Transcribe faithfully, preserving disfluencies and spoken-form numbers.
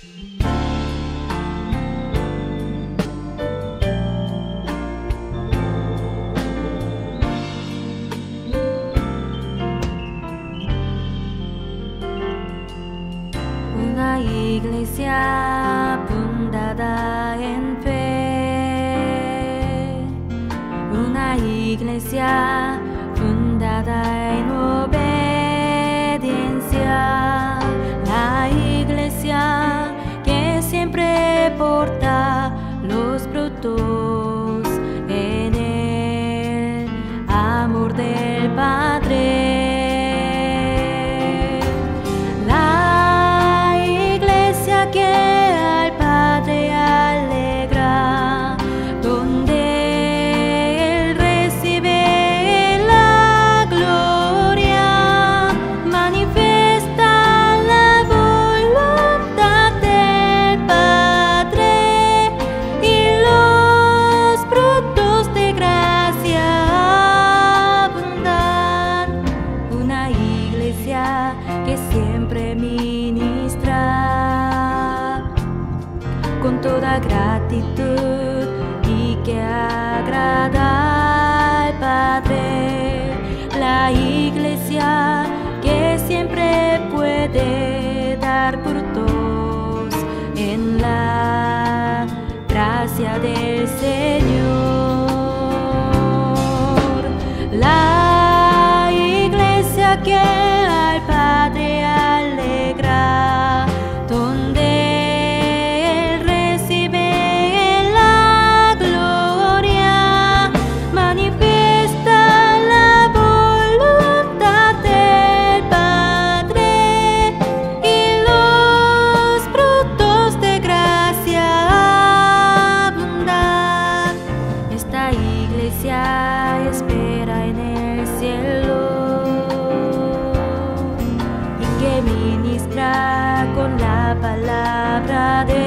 Una iglesia fundada en fe, una iglesia fundada en obediencia, la iglesia que siempre porta los frutos en el amor del Padre. Que siempre ministra con toda gratitud y que agrada al Padre, la iglesia que siempre puede dar frutos en la gracia del Señor, la iglesia que Padre alegra, donde Él recibe la gloria, manifiesta la voluntad del Padre y los frutos de gracia abundan. Esta iglesia espera en el cielo, que ministra con la palabra de